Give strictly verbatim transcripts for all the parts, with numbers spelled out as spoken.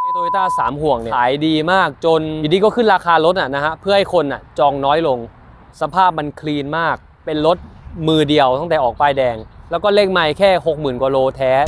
โตโยต้าสามห่วงเนี่ยขายดีมากจนอยู่ดีก็ขึ้นราคารถอ่ะนะฮะเพื่อให้คนอ่ะจองน้อยลงสภาพมันคลีนมากเป็นรถมือเดียวตั้งแต่ออกป้ายแดงแล้วก็เลขไมล์แค่ หกหมื่น กว่าโลแท้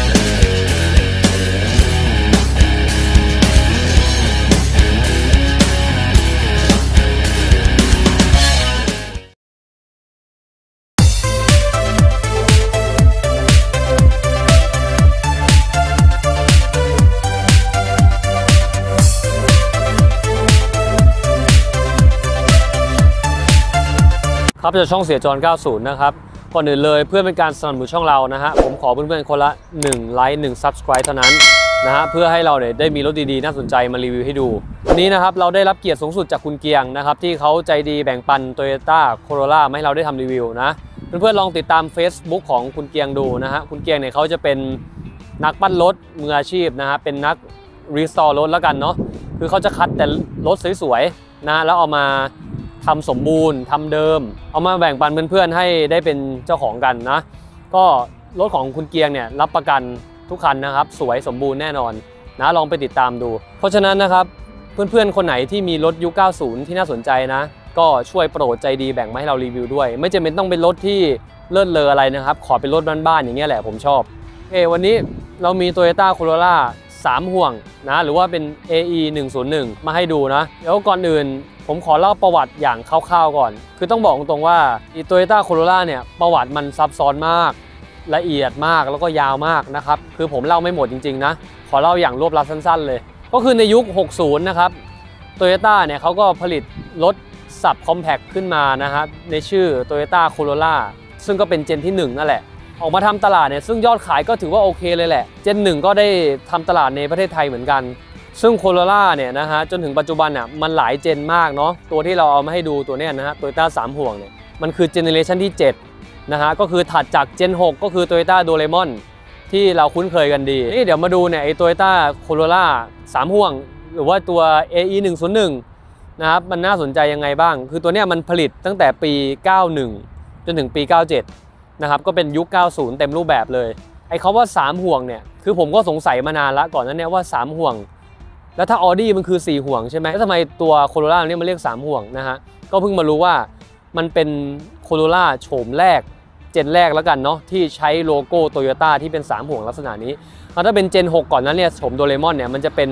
ครับจากช่องเสียจรเก้าสิบนะครับก่อนอื่นเลยเพื่อเป็นการสนับสนุนช่องเรานะฮะผมขอเพื่อนๆคนละหนึ่งไลค์หนึ่ง Subscribe เท่านั้นนะฮะเพื่อให้เราเนี่ยได้มีรถดีๆน่าสนใจมารีวิวให้ดูวันนี้นะครับเราได้รับเกียรติสูงสุดจากคุณเกียงนะครับที่เขาใจดีแบ่งปัน Toyota Corolla มาให้เราได้ทำรีวิวนะเพื่อนๆลองติดตาม Facebook ของคุณเกียงดูนะฮะคุณเกียงเนี่ยเขาจะเป็นนักปั้นรถมืออาชีพนะฮะเป็นนักรีสตอร์รถแล้วกันเนาะคือเขาจะคัดแต่รถสวยๆนะแล้วเอามาทำสมบูรณ์ทำเดิมเอามาแบ่งปันเพื่อนๆให้ได้เป็นเจ้าของกันนะก็รถของคุณเกียงเนี่ยรับประกันทุกคันนะครับสวยสมบูรณ์แน่นอนนะลองไปติดตามดูเพราะฉะนั้นนะครับเพื่อนๆคนไหนที่มีรถยุคเก้าสิบที่น่าสนใจนะก็ช่วยโปรดใจดีแบ่งมาให้เรารีวิวด้วยไม่จำเป็นต้องเป็นรถที่เลิศเลออะไรนะครับขอเป็นรถบ้านๆอย่างเงี้ยแหละผมชอบโอเควันนี้เรามี Toyota Corolla สามห่วงนะหรือว่าเป็น เอ อี หนึ่งศูนย์หนึ่งมาให้ดูนะแล้วก่อนอื่นผมขอเล่าประวัติอย่างคร่าวๆก่อนคือต้องบอกตรงๆว่า Toyota Corolla เนี่ยประวัติมันซับซ้อนมากละเอียดมากแล้วก็ยาวมากนะครับคือผมเล่าไม่หมดจริงๆนะขอเล่าอย่างรวบรัดสั้นๆเลยก็คือในยุคหกสิบนะครับ Toyota เนี่ยเขาก็ผลิตรถสับคอมแพคขึ้นมานะครับในชื่อ Toyota Corolla ซึ่งก็เป็นเจนที่หนึ่งนั่นแหละออกมาทำตลาดเนี่ยซึ่งยอดขายก็ถือว่าโอเคเลยแหละเจนหนึ่งก็ได้ทำตลาดในประเทศไทยเหมือนกันซึ่ง Corolla เนี่ยนะฮะจนถึงปัจจุบันอ่ะมันหลายเจนมากเนาะตัวที่เราเอามาให้ดูตัวเนี้ยนะฮะ Toyota สามห่วงเนี่ยมันคือเจเนเรชันที่เจ็ดนะฮะก็คือถัดจากเจนหกก็คือ Toyota Doraemon ที่เราคุ้นเคยกันดีนี่เดี๋ยวมาดูเนี่ยไอ้ Toyota Corolla สามห่วงหรือว่าตัว เอ อี หนึ่งศูนย์หนึ่งนะครับมันน่าสนใจยังไงบ้างคือตัวเนี้ยมันผลิตตั้งแต่ปีเก้าสิบเอ็ดจนถึงปีเก้าสิบเจ็ดนะครับก็เป็นยุคเก้าสิบเต็มรูปแบบเลยไอ้คำว่าสามห่วงเนี่ยคือผมก็สงสัยมานานละก่อนนั้นเนี่ยว่าสามห่วงแล้วถ้า Audi มันคือสี่ห่วงใช่ไหมแล้วทำไมตัว Corolla เนี่ยมันเรียกสามห่วงนะฮะก็เพิ่งมารู้ว่ามันเป็น Corolla โฉมแรกเจนแรกแล้วกันเนาะที่ใช้โลโก้ Toyota ที่เป็นสามห่วงลักษณะนี้ถ้าเป็นเจนหกก่อนนั้นเนี่ยโฉมโดเรมอนเนี่ยมันจะเป็น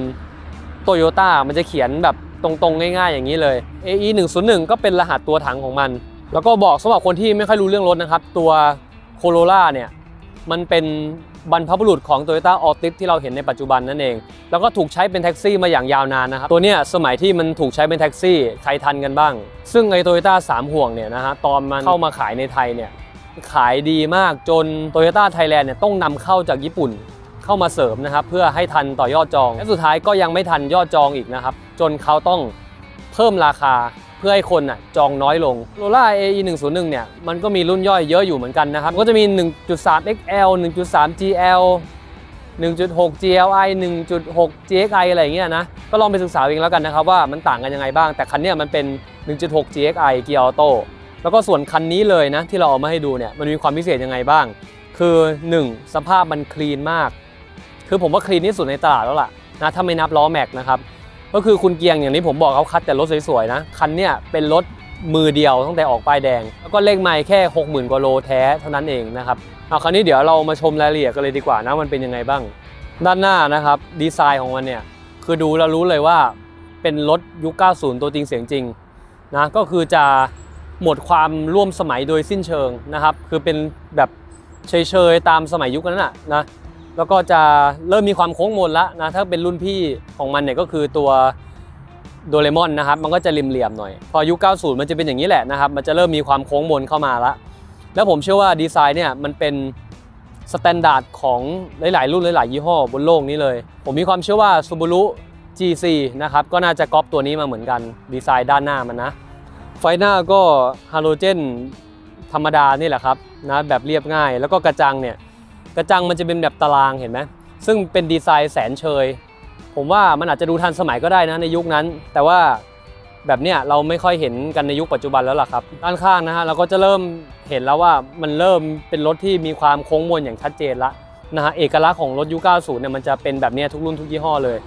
Toyota มันจะเขียนแบบตรงๆง่ายๆอย่างนี้เลย เอ อี หนึ่งศูนย์หนึ่งก็เป็นรหัสตัวถังของมันแล้วก็บอกสำหรับคนที่ไม่ค่อยรู้เรื่องรถนะครับตัว Corolla เนี่ยมันเป็นบรรพบุรุษของ Toyota Altis ที่เราเห็นในปัจจุบันนั่นเองแล้วก็ถูกใช้เป็นแท็กซี่มาอย่างยาวนานนะครับตัวเนี้ยสมัยที่มันถูกใช้เป็นแท็กซี่ใครทันกันบ้างซึ่งไอ้ Toyota สามห่วงเนี่ยนะฮะตอนมันเข้ามาขายในไทยเนี่ยขายดีมากจน Toyota Thailand เนี่ยต้องนำเข้าจากญี่ปุ่นเข้ามาเสริมนะครับเพื่อให้ทันต่อยอดจองและสุดท้ายก็ยังไม่ทันยอดจองอีกนะครับจนเขาต้องเพิ่มราคาเพื่อให้คนอ่ะจองน้อยลง Corolla เอ อี หนึ่งศูนย์หนึ่งเนี่ยมันก็มีรุ่นย่อยเยอะอยู่เหมือนกันนะครับก็จะมี หนึ่งจุดสาม เอ็กซ์ แอล หนึ่งจุดสาม จี แอล หนึ่งจุดหก จี แอล ไอ หนึ่งจุดหก จี เอ็กซ์ ไอ อะไรอย่างเงี้ยนะก็ลองไปศึกษาเองแล้วกันนะครับว่ามันต่างกันยังไงบ้างแต่คันนี้มันเป็น หนึ่งจุดหก จี เอ็กซ์ ไอ เกียร์ออโต้แล้วก็ส่วนคันนี้เลยนะที่เราเอามาให้ดูเนี่ยมันมีความพิเศษยังไงบ้างคือหนึ่งสภาพมันคลีนมากคือผมว่าคลีนที่สุดในตลาดแล้วล่ะนะถ้าไม่นับล้อแม็กนะครับก็คือคุณเกียงอย่างที่ผมบอกเขาคัดแต่รถสวยๆนะคันเนี้ยเป็นรถมือเดียวตั้งแต่ออกป้ายแดงแล้วก็เลขไมล์แค่ หกหมื่น กว่าโลแท้เท่านั้นเองนะครับเอาคราวนี้เดี๋ยวเรามาชมรายละเอียดกันเลยดีกว่านะมันเป็นยังไงบ้างด้านหน้านะครับดีไซน์ของมันเนี่ยคือดูแล้วรู้เลยว่าเป็นรถยุคเก้าสิบตัวจริงเสียงจริงนะก็คือจะหมดความร่วมสมัยโดยสิ้นเชิงนะครับคือเป็นแบบเฉยๆตามสมัยยุคนั้นนะนะแล้วก็จะเริ่มมีความโค้งมนแล้วนะถ้าเป็นรุ่นพี่ของมันเนี่ยก็คือตัวโดเรมอนนะครับมันก็จะริมเหลี่ยมหน่อยพอยุคเก้าสิบมันจะเป็นอย่างนี้แหละนะครับมันจะเริ่มมีความโค้งมนเข้ามาแล้วแล้วผมเชื่อว่าดีไซน์เนี่ยมันเป็นสแตนดาร์ดของหลายๆรุ่นหลายๆยี่ห้อบนโลกนี้เลยผมมีความเชื่อว่า Subaru จี ซี นะครับก็น่าจะก๊อปตัวนี้มาเหมือนกันดีไซน์ด้านหน้ามันนะไฟหน้าก็ฮาโลเจนธรรมดานี่แหละครับนะแบบเรียบง่ายแล้วก็กระจังเนี่ยกระจังมันจะเป็นแบบตารางเห็นไหมซึ่งเป็นดีไซน์แสนเชยผมว่ามันอาจจะดูทันสมัยก็ได้นะในยุคนั้นแต่ว่าแบบเนี้ยเราไม่ค่อยเห็นกันในยุคปัจจุบันแล้วล่ะครับด้านข้างนะฮะเราก็จะเริ่มเห็นแล้วว่ามันเริ่มเป็นรถที่มีความโค้งมนอย่างชัดเจนละนะฮะเอกลักษณ์ของรถยุคเก้าสิบเนี่ยมันจะเป็นแบบนี้ทุกรุ่นทุกยี่ห้อเลย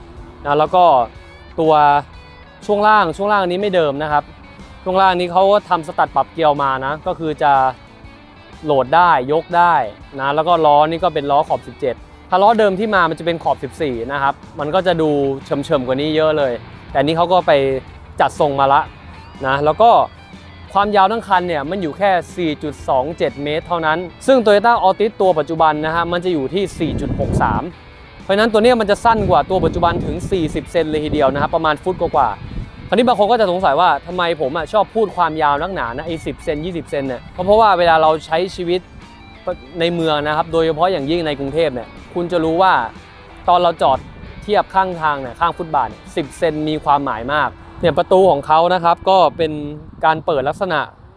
นะแล้วก็ตัวช่วงล่างช่วงล่างนี้ไม่เดิมนะครับช่วงล่างนี้เขาก็ทำสตัดปรับเกียร์มานะก็คือจะโหลดได้ยกได้นะแล้วก็ล้อนี่ก็เป็นล้อขอบสิบเจ็ดถ้าล้อเดิมที่มามันจะเป็นขอบสิบสี่นะครับมันก็จะดูเฉมๆกว่านี้เยอะเลยแต่นี้เขาก็ไปจัดทรงมาละนะแล้วก็ความยาวทั้งคันเนี่ยมันอยู่แค่ สี่จุดสองเจ็ด เมตรเท่านั้นซึ่ง Toyota Altis ตัวปัจจุบันนะฮะมันจะอยู่ที่ สี่จุดหกสาม เพราะฉะนั้นตัวนี้มันจะสั้นกว่าตัวปัจจุบันถึงสี่สิบเซนเลยทีเดียวนะครับประมาณฟุตกว่าๆคราวนี้บางคนก็จะสงสัยว่าทำไมผมอ่ะชอบพูดความยาวนักหนานะไอ้สิบเซนยี่สิบเซนเนี่ยเพราะว่าเวลาเราใช้ชีวิตในเมืองนะครับโดยเฉพาะอย่างยิ่งในกรุงเทพเนี่ยคุณจะรู้ว่าตอนเราจอดเทียบข้างทางเนี่ยข้างฟุตบาทสิบเซนมีความหมายมากเนี่ยประตูของเขานะครับก็เป็นการเปิดลักษณะ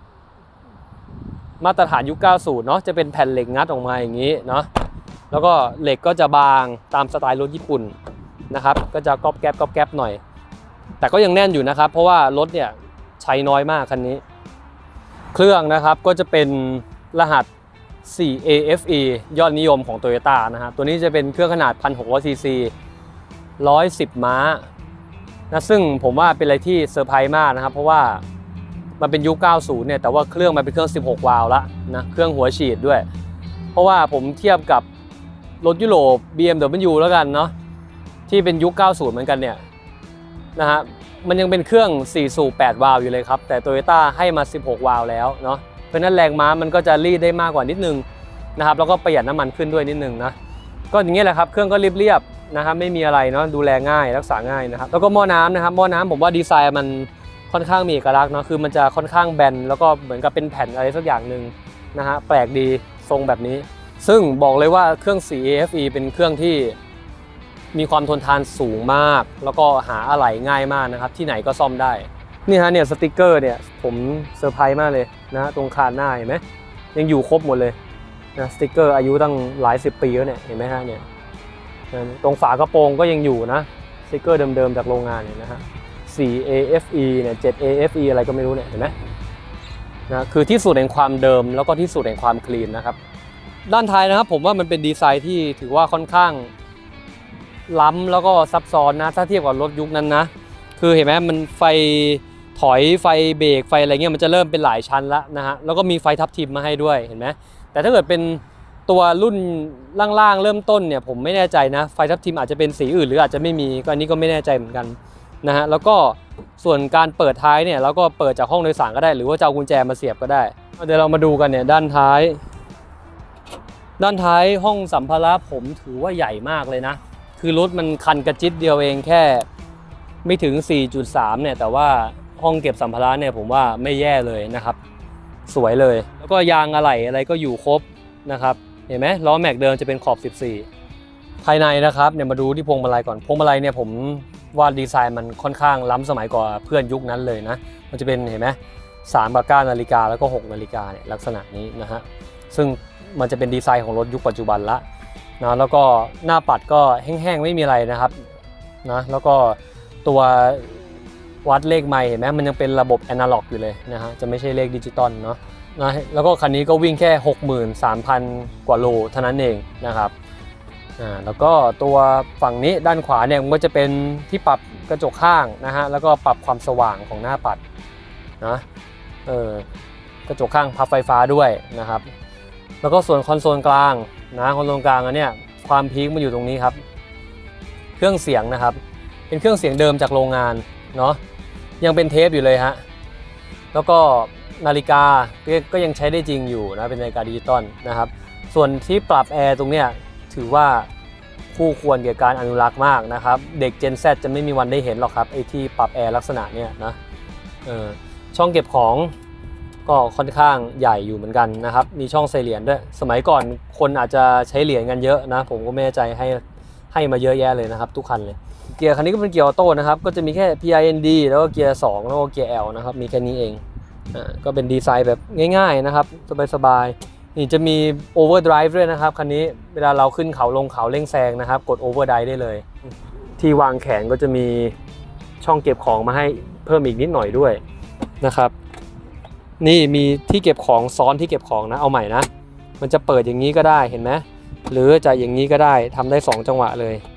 มาตรฐานยุคเก้าสิบเนาะจะเป็นแผ่นเหล็กงัดออกมาอย่างนี้เนาะแล้วก็เหล็กก็จะบางตามสไตล์รถญี่ปุ่นนะครับก็จะก๊อบแก๊บก๊อบแก๊บหน่อยแต่ก็ยังแน่นอยู่นะครับเพราะว่ารถเนี่ยใช้น้อยมากคันนี้เครื่องนะครับก็จะเป็นรหัส โฟร์ เอ เอฟ อี ยอดนิยมของ Toyota นะฮะตัวนี้จะเป็นเครื่องขนาด หนึ่งพันหกร้อย ซี ซี หนึ่งร้อยสิบ ม้านะซึ่งผมว่าเป็นอะไรที่เซอร์ไพรส์มากนะครับเพราะว่ามันเป็นยุคเก้าสิบเนี่ยแต่ว่าเครื่องมันเป็นเครื่องสิบหกวาล์วละนะเครื่องหัวฉีดด้วยเพราะว่าผมเทียบกับรถยุโรป บี เอ็ม ดับเบิลยู แล้วกันเนาะที่เป็นยุคเก้าสิบเหมือนกันเนี่ยนะฮะมันยังเป็นเครื่องสี่สูบแปดวาล์วอยู่เลยครับแต่ Toyota ให้มาสิบหกวาล์วแล้วเนาะเพราะนั้นแรงม้ามันก็จะรีดได้มากกว่านิดนึงนะครับแล้วก็ประหยัดน้ำมันขึ้นด้วยนิดนึงนะก็อย่างเงี้ยแหละครับเครื่องก็เรียบๆนะครับไม่มีอะไรเนาะดูแลง่ายรักษาง่ายนะครับแล้วก็หม้อน้ำนะครับหม้อน้ำผมว่าดีไซน์มันค่อนข้างมีเอกลักษณ์เนาะคือมันจะค่อนข้างแบนแล้วก็เหมือนกับเป็นแผ่นอะไรสักอย่างหนึ่งนะฮะแปลกดีทรงแบบนี้ซึ่งบอกเลยว่าเครื่อง โฟร์ เอ เอฟ อี เป็นเครื่องที่มีความทนทานสูงมากแล้วก็หาอะไหล่ง่ายมากนะครับที่ไหนก็ซ่อมได้นี่ฮะเนี่ยสติกเกอร์เนี่ยผมเซอร์ไพรส์มากเลยนะตรงคานหน้าเห็นไหมยังอยู่ครบหมดเลยนะสติกเกอร์อายุตั้งหลายสิบปีแล้วเนี่ยเห็นไหมฮะเนี่ยตรงฝากระโปรงก็ยังอยู่นะสติกเกอร์เดิมๆจากโรงงานเนี่ยนะฮะ โฟร์ เอ เอฟ อี เนี่ย เซเว่น เอ เอฟ อี อะไรก็ไม่รู้เนี่ยเห็นไหมนะคือที่สุดแห่งความเดิมแล้วก็ที่สุดแห่งความคลีนนะครับด้านท้ายนะครับผมว่ามันเป็นดีไซน์ที่ถือว่าค่อนข้างล้ำแล้วก็ซับซ้อนนะถ้าเทียบกับรถยุคนั้นนะคือเห็นไหมมันไฟถอยไฟเบรกไฟอะไรเงี้ยมันจะเริ่มเป็นหลายชั้นแล้วนะฮะแล้วก็มีไฟทับทิมมาให้ด้วยเห็นไหมแต่ถ้าเกิดเป็นตัวรุ่นล่างๆเริ่มต้นเนี่ยผมไม่แน่ใจนะไฟทับทิมอาจจะเป็นสีอื่นหรืออาจจะไม่มีก็อันนี้ก็ไม่แน่ใจเหมือนกันนะฮะแล้วก็ส่วนการเปิดท้ายเนี่ยเราก็เปิดจากห้องโดยสารก็ได้หรือว่าจะเอากุญแจมาเสียบก็ได้เดี๋ยวเรามาดูกันเนี่ยด้านท้ายด้านท้ายห้องสัมภาระผมถือว่าใหญ่มากเลยนะคือรถมันคันกระจิตเดียวเองแค่ไม่ถึง สี่จุดสาม เนี่ยแต่ว่าห้องเก็บสัมภาระเนี่ยผมว่าไม่แย่เลยนะครับสวยเลยแล้วก็ยางอะไหล่อะไรก็อยู่ครบนะครับเห็นไหมล้อแม็กเดิมจะเป็นขอบสิบสี่ภายในนะครับเนี่ยมาดูที่พวงมาลัยก่อนพวงมาลัยเนี่ยผมว่าดีไซน์มันค่อนข้างล้ำสมัยกว่าเพื่อนยุคนั้นเลยนะมันจะเป็นเห็นไหมสามกับเก้านาฬิกาแล้วก็หกนาฬิกาเนี่ยลักษณะนี้นะฮะซึ่งมันจะเป็นดีไซน์ของรถยุคปัจจุบันละนะแล้วก็หน้าปัดก็แห้งๆไม่มีอะไรนะครับนะแล้วก็ตัววัดเลขไมล์เห็นไหมมันยังเป็นระบบแอนาล็อกอยู่เลยนะฮะจะไม่ใช่เลขดิจิตอลเนาะนะแล้วก็คันนี้ก็วิ่งแค่ หกหมื่นสามพัน กว่าโลเท่านั้นเองนะครับอ่าแล้วก็ตัวฝั่งนี้ด้านขวาเนี่ยมันก็จะเป็นที่ปรับกระจกข้างนะฮะแล้วก็ปรับความสว่างของหน้าปัดนะเออกระจกข้างพับไฟฟ้าด้วยนะครับแล้วก็ส่วนคอนโซลกลางนะคอนโซลกลางอันเนี้ยความพีคมันอยู่ตรงนี้ครับเครื่องเสียงนะครับเป็นเครื่องเสียงเดิมจากโรงงานเนาะยังเป็นเทปอยู่เลยฮะแล้วก็นาฬิกาก็ยังใช้ได้จริงอยู่นะเป็นนาฬิกาดิจิตอลนะครับส่วนที่ปรับแอร์ตรงเนี้ยถือว่าคู่ควรเกี่ยวกับการอนุรักษ์มากนะครับเด็ก Gen Z จะไม่มีวันได้เห็นหรอกครับไอ้ที่ปรับแอร์ลักษณะเนี้ยนะเออช่องเก็บของก็ค่อนข้างใหญ่อยู่เหมือนกันนะครับมีช่องใส่เหรียญด้วยสมัยก่อนคนอาจจะใช้เหรียญกันเยอะนะผมก็ไม่แน่ใจให้ให้มาเยอะแยะเลยนะครับทุกคันเลยเกียร์คันนี้ก็เป็นเกียร์ออโต้นะครับก็จะมีแค่ พี ไอ เอ็น ดี แล้วก็เกียร์สองแล้วก็เกียร์ L นะครับมีแค่นี้เองอ่าก็เป็นดีไซน์แบบง่ายๆนะครับสบายๆนี่จะมี Overdrive ด้วยนะครับคันนี้เวลาเราขึ้นเขาลงเขาเร่งแซงนะครับกด Overdrive ได้เลยที่วางแขนก็จะมีช่องเก็บของมาให้เพิ่มอีกนิดหน่อยด้วยนะครับนี่มีที่เก็บของซ้อนที่เก็บของนะเอาใหม่นะมันจะเปิดอย่างนี้ก็ได้เห็นไหมหรือจะอย่างนี้ก็ได้ทำได้สองจังหวะเลย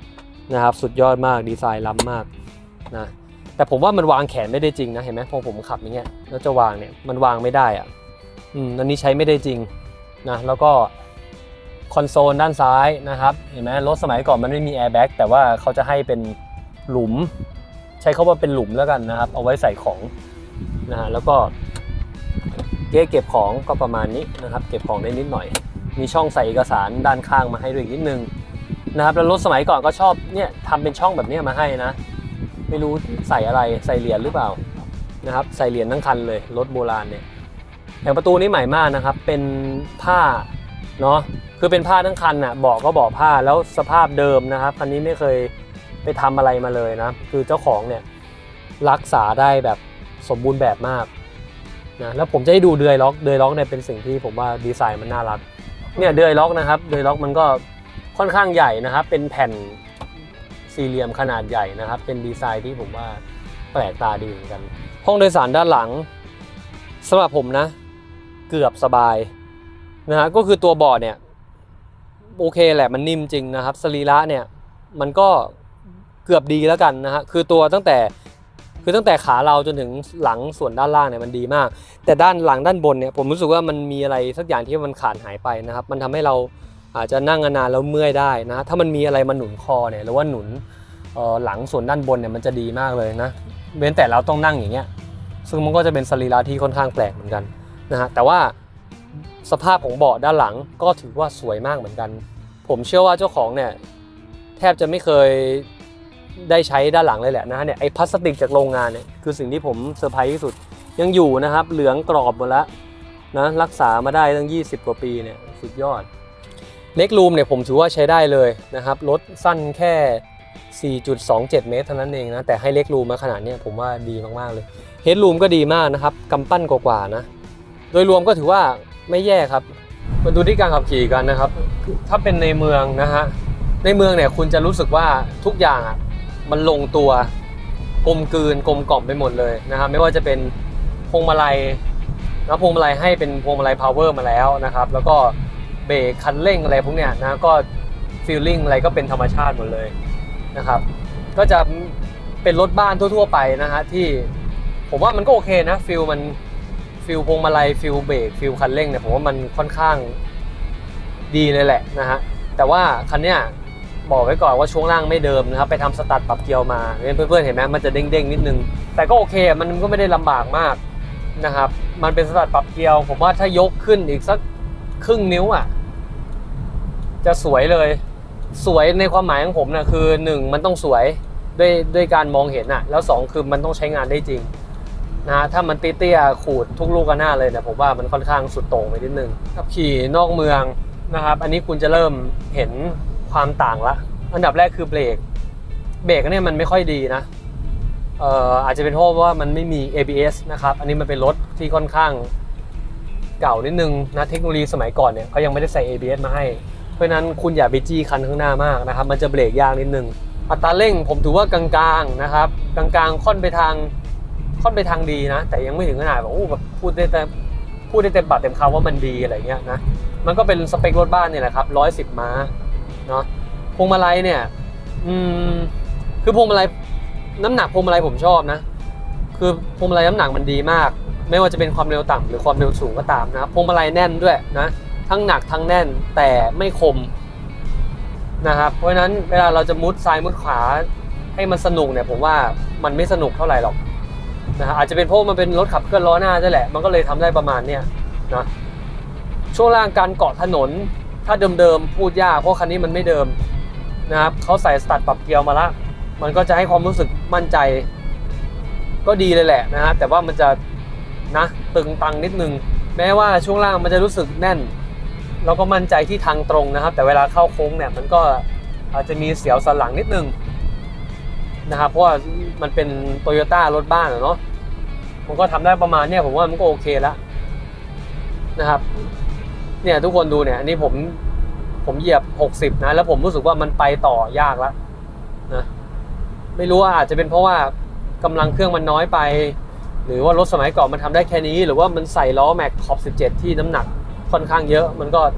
นะครับสุดยอดมากดีไซน์ล้ำมากนะแต่ผมว่ามันวางแขนไม่ได้จริงนะเห็นไหมพอผมขับอย่างเงี้ยแล้วจะวางเนี่ยมันวางไม่ได้อ่ะอืมอันนี้ใช้ไม่ได้จริงนะแล้วก็คอนโซลด้านซ้ายนะครับเห็นไหมรถสมัยก่อนมันไม่มีแอร์แบ็กแต่ว่าเขาจะให้เป็นหลุมใช้คำว่าเป็นหลุมแล้วกันนะครับเอาไว้ใส่ของนะฮะแล้วก็เก๊เก็บของก็ประมาณนี้นะครับเก็บของได้นิดหน่อยมีช่องใส่เอกสารด้านข้างมาให้ด้วยนิดนึงนะครับแล้วรถสมัยก่อนก็ชอบเนี่ยทำเป็นช่องแบบนี้มาให้นะไม่รู้ใส่อะไรใส่เหรียญหรือเปล่านะครับใส่เหรียญทั้งคันเลยรถโบราณเนี่ยอย่างประตูนี้ใหม่มากนะครับเป็นผ้าเนาะคือเป็นผ้าทั้งคันน่ะเบาะก็เบาะผ้าแล้วสภาพเดิมนะครับคันนี้ไม่เคยไปทำอะไรมาเลยนะคือเจ้าของเนี่ยรักษาได้แบบสมบูรณ์แบบมากนะแล้วผมจะให้ดูเดือยล็อกเดือยล็อกเนี่ยเป็นสิ่งที่ผมว่าดีไซน์มันน่ารักเนี่ยเดือยล็อกนะครับเดือยล็อกมันก็ค่อนข้างใหญ่นะครับเป็นแผ่นสี่เหลี่ยมขนาดใหญ่นะครับเป็นดีไซน์ที่ผมว่าแปลกตาดีเหมือนกันห้องโดยสารด้านหลังสำหรับผมนะเกือบสบายนะฮะก็คือตัวเบาะเนี่ยโอเคแหละมันนิ่มจริงนะครับสรีระเนี่ยมันก็เกือบดีแล้วกันนะฮะคือตัวตั้งแต่คือตั้งแต่ขาเราจนถึงหลังส่วนด้านล่างเนี่ยมันดีมากแต่ด้านหลังด้านบนเนี่ยผมรู้สึกว่ามันมีอะไรสักอย่างที่มันขาดหายไปนะครับมันทำให้เราอาจจะนั่งนานๆแล้วเมื่อยได้นะถ้ามันมีอะไรมาหนุนคอเนี่ยหรือว่าหนุนหลังส่วนด้านบนเนี่ยมันจะดีมากเลยนะเว้นแต่เราต้องนั่งอย่างเงี้ยซึ่งมันก็จะเป็นสรีระที่ค่อนข้างแปลกเหมือนกันนะฮะแต่ว่าสภาพของเบาะด้านหลังก็ถือว่าสวยมากเหมือนกันผมเชื่อว่าเจ้าของเนี่ยแทบจะไม่เคยได้ใช้ด้านหลังเลยแหละนะฮะเนี่ยไอ้พลาสติกจากโรงงานเนี่ยคือสิ่งที่ผมเซอร์ไพรส์ที่สุดยังอยู่นะครับเหลืองกรอบหมดแล้วนะรักษามาได้ตั้งยี่สิบกว่าปีเนี่ยสุดยอดเล็กรูมเนี่ยผมถือว่าใช้ได้เลยนะครับรถสั้นแค่ สี่จุดสองเจ็ด เมตรเท่านั้นเองนะแต่ให้เล็กรูมมาขนาดนี้ผมว่าดีมากๆเลยเฮดรูมก็ดีมากนะครับกำปั้นกว่าๆนะโดยรวมก็ถือว่าไม่แย่ครับมาดูที่การขับขี่กันนะครับถ้าเป็นในเมืองนะฮะในเมืองเนี่ยคุณจะรู้สึกว่าทุกอย่างอ่ะมันลงตัวกลมกลืนกลมกล่อมไปหมดเลยนะครับไม่ว่าจะเป็นพวงมาลัยนะพวงมาลัยให้เป็นพวงมาลัยพาวเวอร์มาแล้วนะครับแล้วก็เบรกคันเร่งอะไรพวกเนี้ยนะก็ฟีลลิ่งอะไรก็เป็นธรรมชาติหมดเลยนะครับก็จะเป็นรถบ้านทั่วๆไปนะฮะที่ผมว่ามันก็โอเคนะฟีลมันฟีลพวงมาลัยฟีลเบรกฟีลคันเร่งเนี่ยผมว่ามันค่อนข้างดีเลยแหละนะฮะแต่ว่าคันเนี้ยบอกไว้ก่อนว่าช่วงล่างไม่เดิมนะครับไปทำสตาร์ทปรับเกียร์มาเพื่อนๆเห็นไหมมันจะเด้งๆนิดนึงแต่ก็โอเคมันก็ไม่ได้ลำบากมากนะครับมันเป็นสตาร์ทปรับเกียร์ผมว่าถ้ายกขึ้นอีกสักครึ่งนิ้วอ่ะจะสวยเลยสวยในความหมายของผมนะคือหนึ่งมันต้องสวยด้วยด้วยการมองเห็นอ่ะแล้วสองคือมันต้องใช้งานได้จริงนะถ้ามันเตี้ยๆขูดทุกลูกกันหน้าเลยเนี่ยผมว่ามันค่อนข้างสุดโต่งไปนิดนึงขับขี่นอกเมืองนะครับอันนี้คุณจะเริ่มเห็นความต่างละอันดับแรกคือเบรกเบรกเนี่ยมันไม่ค่อยดีนะเอ่ออาจจะเป็นเพราะว่ามันไม่มี เอ บี เอส นะครับอันนี้มันเป็นรถที่ค่อนข้างเก่านิดนึงนะเทคโนโลยีสมัยก่อนเนี่ยเขายังไม่ได้ใส่ เอ บี เอส มาให้เพราะนั้นคุณอย่าไปจี้คันข้างหน้ามากนะครับมันจะเบรกยากนิดนึงอัตราเร่งผมถือว่ากลางๆนะครับกลางๆค่อนไปทางค่อนไปทางดีนะแต่ยังไม่ถึงขนาดแบบโอ้แบบพูดได้แต่พูดได้เต็มปากเต็มคำว่ามันดีอะไรเงี้ยนะมันก็เป็นสเปครถบ้านเนี่ยแหละครับร้อยสิบม้าเนาะพวงมาลัยเนี่ยอืมคือพวงมาลัยน้ำหนักพวงมาลัยผมชอบนะคือพวงมาลัยน้ำหนักมันดีมากไม่ว่าจะเป็นความเร็วต่ำหรือความเร็วสูงก็ตามนะพวงมาลัยแน่นด้วยนะทั้งหนักทั้งแน่นแต่ไม่คมนะครับเพราะฉะนั้นเวลาเราจะมุดซ้ายมุดขวาให้มันสนุกเนี่ยผมว่ามันไม่สนุกเท่าไหร่หรอกนะฮะอาจจะเป็นเพราะมันเป็นรถขับเคลื่อนล้อหน้าใช่แหละมันก็เลยทำได้ประมาณเนี้ยนะช่วงล่างการเกาะถนนถ้าเดิมๆพูดยากเพราะคันนี้มันไม่เดิมนะครับเขาใส่สตาร์ทปรับเกียร์มาละมันก็จะให้ความรู้สึกมั่นใจก็ดีเลยแหละนะฮะแต่ว่ามันจะนะตึงตังนิดนึงแม้ว่าช่วงล่างมันจะรู้สึกแน่นเราก็มั่นใจที่ทางตรงนะครับแต่เวลาเข้าโค้งเนี่ยมันก็อาจจะมีเสียวสันหลังนิดนึงนะครับเพราะว่ามันเป็นโตโยต้ารถบ้านเนาะมันก็ทำได้ประมาณเนี้ยผมว่ามันก็โอเคแล้วนะครับเนี่ยทุกคนดูเนี่ยอันนี้ผมผมเหยียบหกสิบนะแล้วผมรู้สึกว่ามันไปต่อยากแล้วนะไม่รู้ว่าอาจจะเป็นเพราะว่ากำลังเครื่องมันน้อยไปหรือว่ารถสมัยก่อนมันทำได้แค่นี้หรือว่ามันใส่ล้อแม็กขอบสิบเจ็ดที่น้ำหนักค่อนข้างเยอะมันก็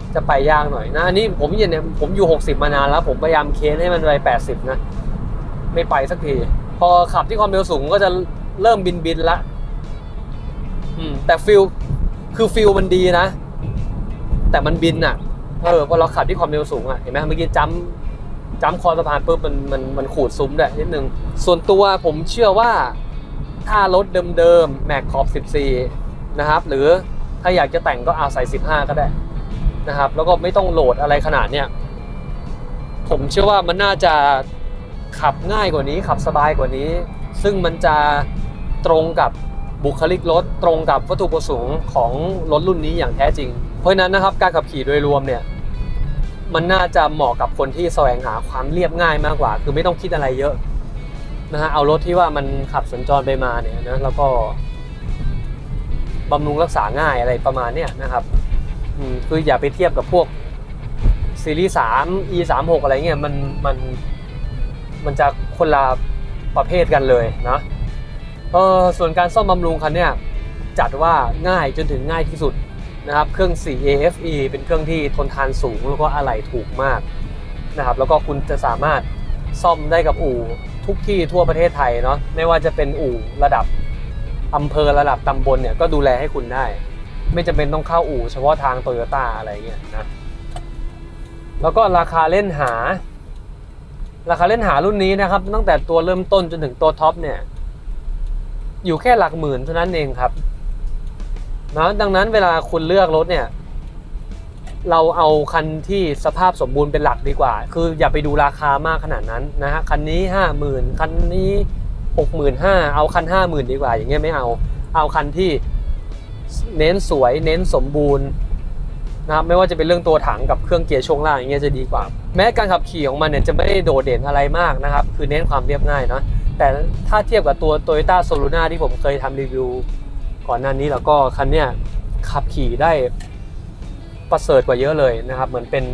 จะไปยากหน่อยนะอันนี้ผมเย็นเนี่ยผมอยู่หกสิบมานานแล้วผมพยายามเค้นให้มันไปแปดสิบนะไม่ไปสักทีพอขับที่ความเร็วสูงก็จะเริ่มบินบินละอืมแต่ฟิลคือฟิลมันดีนะแต่มันบินอ่ะเออพอเราขับที่ความเร็วสูงอ่ะเห็นไหมเมื่อกี้จัมจัมคอสะพานปุ๊บมันมันมันขูดซุ้มด้วยนิดนึงส่วนตัวผมเชื่อว่าถ้ารถเดิมๆแม็กขอบสิบสี่นะครับหรือถ้าอยากจะแต่งก็เอาใส่สิบห้าก็ได้นะครับแล้วก็ไม่ต้องโหลดอะไรขนาดเนี้ยผมเชื่อว่ามันน่าจะขับง่ายกว่านี้ขับสบายกว่านี้ซึ่งมันจะตรงกับบุคลิกรถตรงกับวัตถุประสงค์ของรถรุ่นนี้อย่างแท้จริงเพราะฉะนั้นนะครับการขับขี่โดยรวมเนี่ยมันน่าจะเหมาะกับคนที่แสวงหาความเรียบง่ายมากกว่าคือไม่ต้องคิดอะไรเยอะนะฮะเอารถที่ว่ามันขับสัญจรไปมาเนี่ยนะแล้วก็บำรุงรักษาง่ายอะไรประมาณเนี้ยนะครับคืออย่าไปเทียบกับพวกซีรีส์สาม อี สามสิบหกอะไรเงี้ยมันมันมันจะคนละประเภทกันเลยนะเออส่วนการซ่อมบำรุงคันเนี้ยจัดว่าง่ายจนถึงง่ายที่สุดนะครับเครื่อง โฟร์ เอ เอฟ อี เป็นเครื่องที่ทนทานสูงแล้วก็อะไหล่ถูกมากนะครับแล้วก็คุณจะสามารถซ่อมได้กับอู่ทุกที่ทั่วประเทศไทยเนาะไม่ว่าจะเป็นอู่ระดับอำเภอระดับตำบลเนี่ยก็ดูแลให้คุณได้ไม่จำเป็นต้องเข้าอู่เฉพาะทางโตโยต้าอะไรเงี้ยนะแล้วก็ราคาเล่นหาราคาเล่นหารุ่นนี้นะครับตั้งแต่ตัวเริ่มต้นจนถึงตัวท็อปเนี่ยอยู่แค่หลักหมื่นเท่านั้นเองครับนะดังนั้นเวลาคุณเลือกรถเนี่ยเราเอาคันที่สภาพสมบูรณ์เป็นหลักดีกว่าคืออย่าไปดูราคามากขนาดนั้นนะฮะคันนี้ห้าหมื่นคันนี้หกหมื่นห้าเอาคันห้าหมื่นดีกว่าอย่างเงี้ยไม่เอาเอาคันที่เน้นสวยเน้นสมบูรณ์นะครับไม่ว่าจะเป็นเรื่องตัวถังกับเครื่องเกียร์ช่วงล่างอย่างเงี้ยจะดีกว่าแม้การขับขี่ของมันเนี่ยจะไม่ได้โดดเด่นอะไรมากนะครับคือเน้นความเรียบง่ายเนาะแต่ถ้าเทียบกับตัว Toyota Soluna ที่ผมเคยทำรีวิวก่อนหน้านี้แล้วก็คันเนี้ยขับขี่ได้ประเสริฐกว่าเยอะเลยนะครับเหมือนเป็น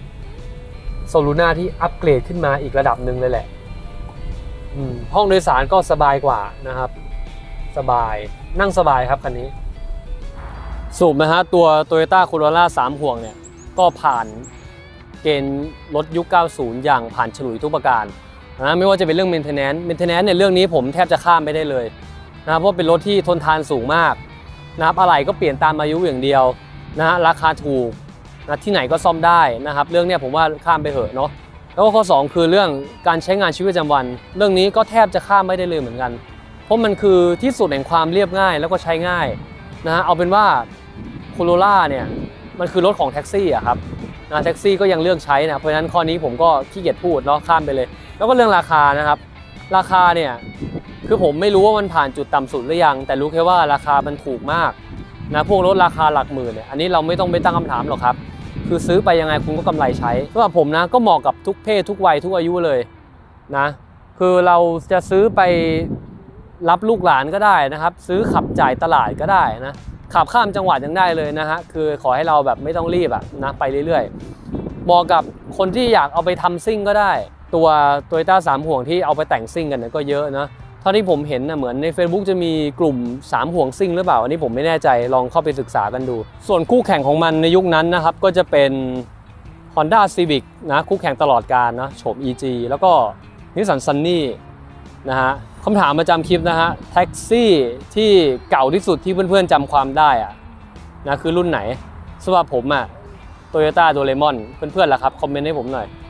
Soluna ที่อัปเกรดขึ้นมาอีกระดับหนึ่งเลยแหละห้องโดยสารก็สบายกว่านะครับสบายนั่งสบายครับคันนี้สูบนะฮะตัว Toyota Corolla สามห่วงเนี่ยก็ผ่านเกณฑ์รถยุคเก้าสิบอย่างผ่านฉลุยทุกประการนะไม่ว่าจะเป็นเรื่อง maintenance maintenance เนี่ยเรื่องนี้ผมแทบจะข้ามไปได้เลยนะเพราะเป็นรถที่ทนทานสูงมากนะครับอะไหล่ก็เปลี่ยนตามอายุอย่างเดียวนะฮะราคาถูกนะที่ไหนก็ซ่อมได้นะครับเรื่องเนี้ยผมว่าข้ามไปเหอะเนาะแล้วก็ข้อสองคือเรื่องการใช้งานชีวิตประจำวันเรื่องนี้ก็แทบจะข้ามไม่ได้เลยเหมือนกันเพราะมันคือที่สุดแห่งความเรียบง่ายแล้วก็ใช้ง่ายนะฮะเอาเป็นว่าโคโรล่าเนี่ยมันคือรถของแท็กซี่อะครับนะแท็กซี่ก็ยังเลือกใช้นะเพราะฉะนั้นข้อนี้ผมก็ขี้เกียจพูดเนาะข้ามไปเลยแล้วก็เรื่องราคานะครับราคาเนี่ยคือผมไม่รู้ว่ามันผ่านจุดต่ำสุดหรือยังแต่รู้แค่ว่าราคามันถูกมากนะพวกรถราคาหลักหมื่นเนี่ยอันนี้เราไม่ต้องไปตั้งคำถามหรอกครับคือซื้อไปยังไงคุณก็กำไรใช้สำหรับผมนะก็เหมาะกับทุกเพศทุกวัยทุกอายุเลยนะคือเราจะซื้อไปรับลูกหลานก็ได้นะครับซื้อขับจ่ายตลาดก็ได้นะขับข้ามจังหวัดยังได้เลยนะฮะคือขอให้เราแบบไม่ต้องรีบอะนะไปเรื่อยๆเหมาะกับคนที่อยากเอาไปทำซิ่งก็ได้ตัว Toyota สามห่วงที่เอาไปแต่งซิ่งกันเนี่ยก็เยอะนะเท่าที่ผมเห็นนะเหมือนใน Facebook จะมีกลุ่มสามห่วงซิ่งหรือเปล่าอันนี้ผมไม่แน่ใจลองเข้าไปศึกษากันดูส่วนคู่แข่งของมันในยุคนั้นนะครับก็จะเป็น Honda Civic นะคู่แข่งตลอดกาลนะโฉม อี จี แล้วก็ Nissan Sunny นะฮะคำถามประจำคลิปนะฮะแท็กซี่ที่เก่าที่สุดที่เพื่อนๆจำความได้อะนะคือรุ่นไหนสำหรับผมอะ Toyota Doraemon เพื่อนๆล่ะครับคอมเมนต์ให้ผมหน่อย